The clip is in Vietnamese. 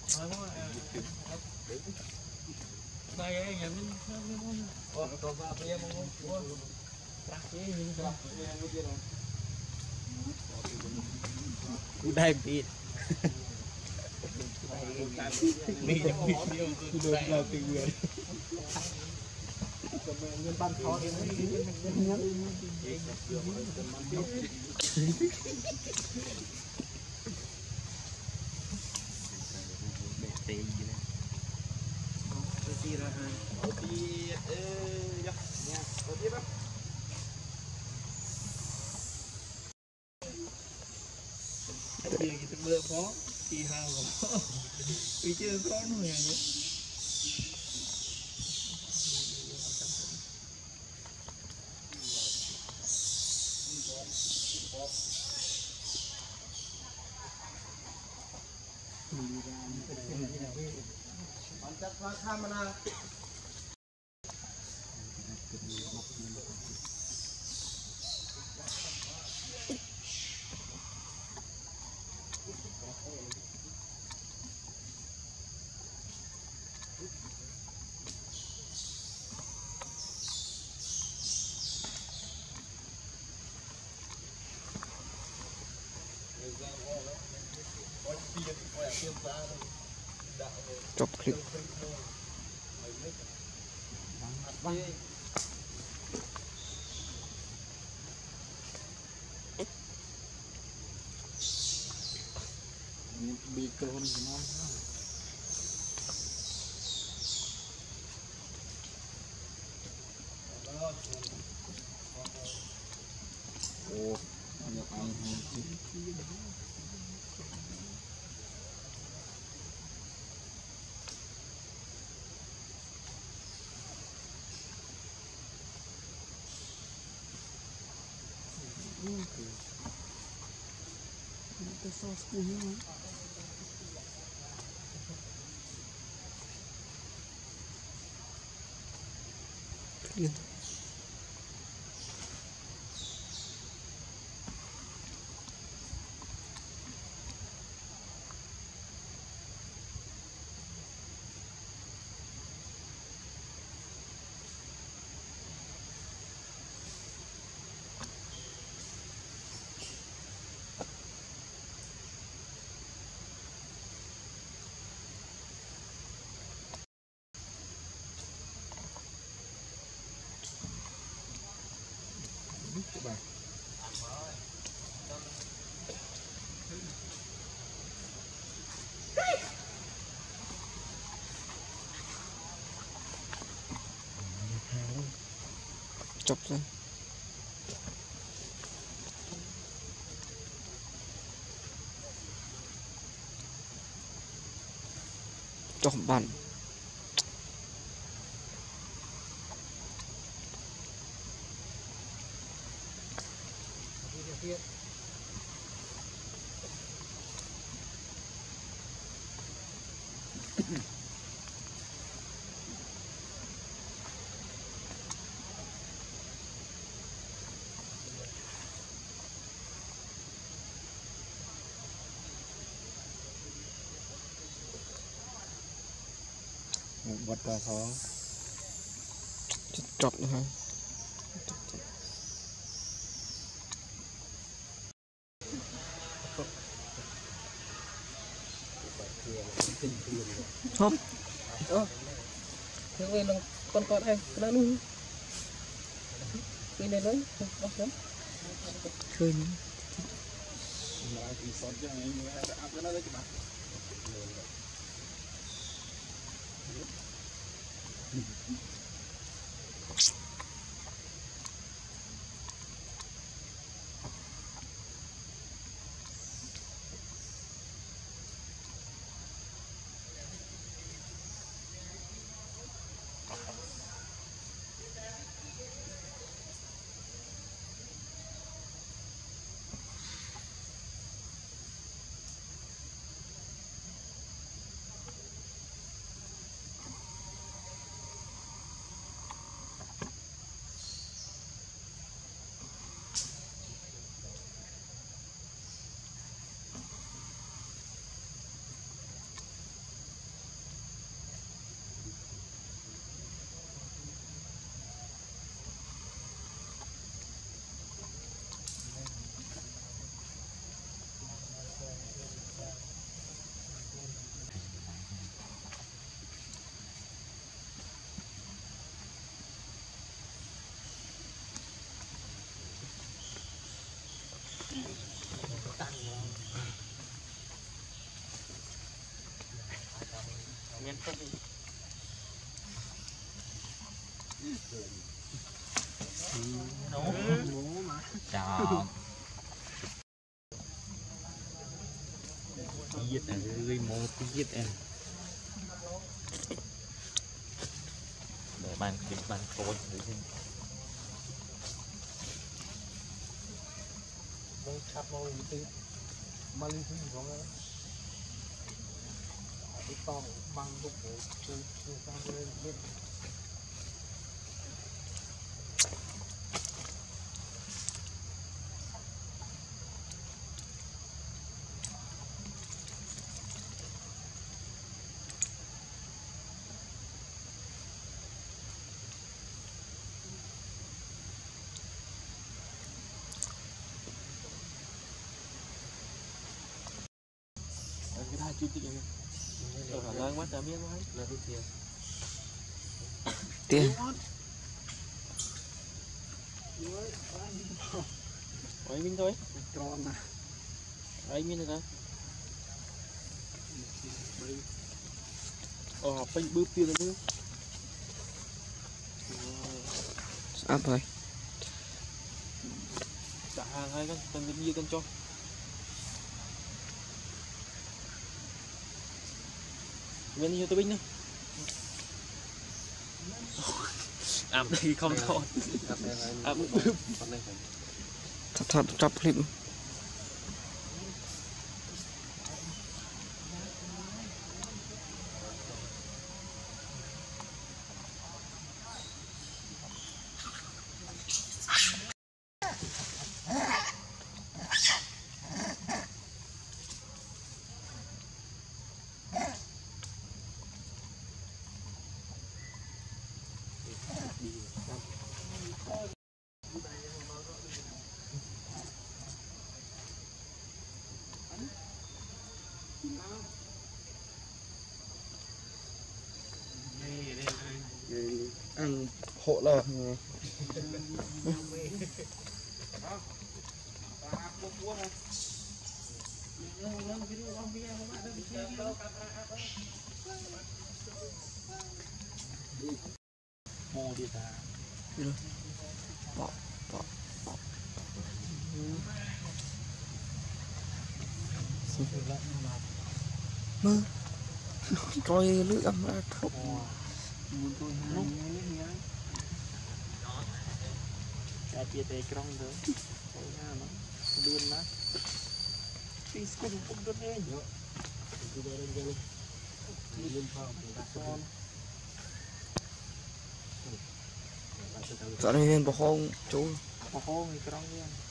đây bị đi trong video tôi là tình nguyện ban khó thì kita berpo pihak pikir con người nhé chọc clip bị con nó ô nhập anh cái sauce của nó liên các bạn chọc ra chọc bàn vật là khó chọc nữa ha không thế về là con hay cái luôn cái này lớn bóc lắm khơi chào giết ơi một giết em để bàn kiếm bàn côn Đang chặt màu gì thế mà linh tinh có cái to băng bụng để chú sang lên lên cái hai chút tí em lên quá trời biết quá lên chút tiền tiền ấy mình thôi tròn à ấy mình nữa phanh bước tiền nữa áp rồi trả hàng hai con cái gì con cho bên như tôi binh nữa áp đây không thôi áp thật chọc clip ăn hộ lò mồ đi ta bỏ mơ coi lưỡi âm ra khóc muốn tôi hai nhá cái chia tay trong đó thấy nha nó luôn má tí cũng không được nghe nữa tôi đây lên lên phòng con dạo này nên bỏ không chú bỏ không thì trong nha